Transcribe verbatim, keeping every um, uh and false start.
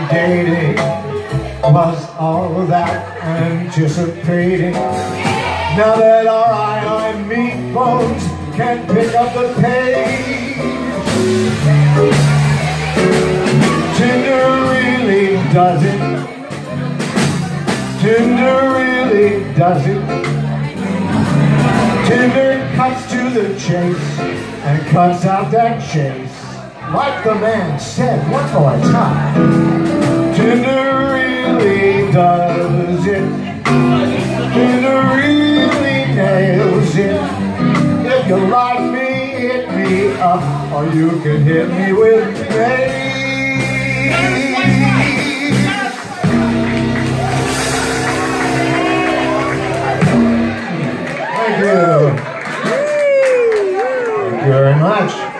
dating was all that anticipating. Now that our I meet phones can't pick up the page, Tinder really does it. Tinder really does it. Tinder cuts to the chase and cuts out that chase. Like the man said one more time, Tinder really does it. Tinder really nails it. If you like me, hit me up, or you can hit me with me. Thank you. Thank you very much.